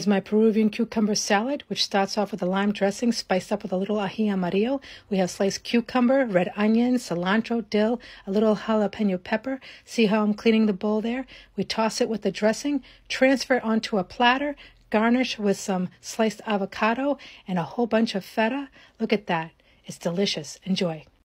Is my Peruvian cucumber salad, which starts off with a lime dressing spiced up with a little ají amarillo. We have sliced cucumber, red onion, cilantro, dill, a little jalapeno pepper. See how I'm cleaning the bowl there? We toss it with the dressing, transfer it onto a platter, garnish with some sliced avocado and a whole bunch of feta. Look at that. It's delicious. Enjoy.